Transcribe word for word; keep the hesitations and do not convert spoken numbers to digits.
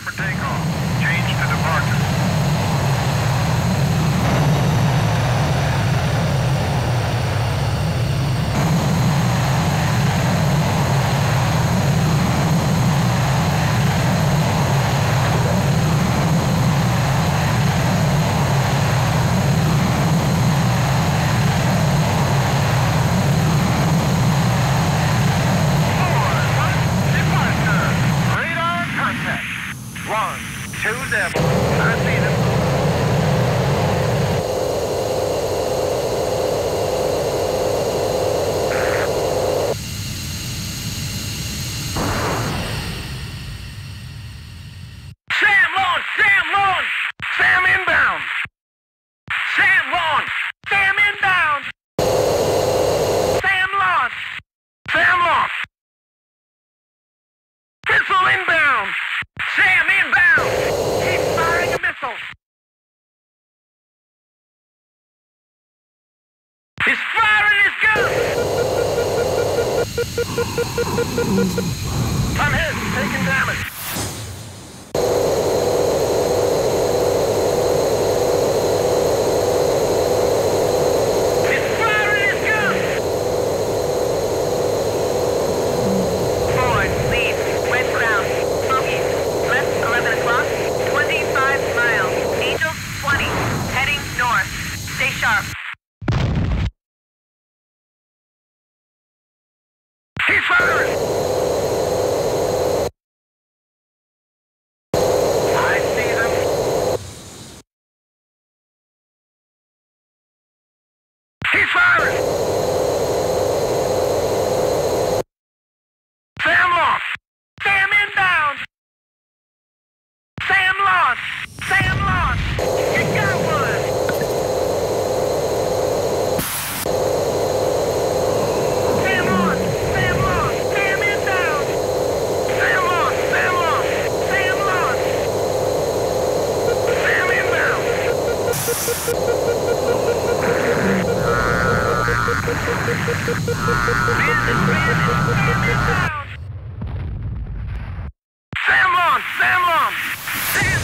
for takeoff. Change to departure. He's firing his gun! I'm hit, taking damage. He's firing his gun! Forward, lead, west ground, smoky, left eleven o'clock, twenty-five miles, Angel twenty, heading north. Stay sharp. He's firing! I see them. He's firing! Sam lost! Sam inbound! Sam lost! Sam lost! You got one! Sam lost! Sam lost! Sam inbound! Sam lost! Sam lost! Sam lost! Sam inbound! Business, business, Sam inbound! Sam lost! Sam lost! Sam